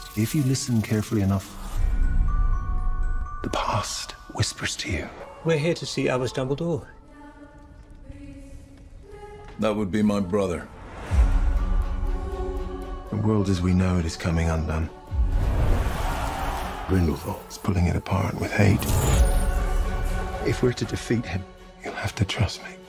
If you listen carefully enough, the past whispers to you. We're here to see Albus Dumbledore. That would be my brother. The world as we know it is coming undone. Grindelwald's pulling it apart with hate. If we're to defeat him, you'll have to trust me.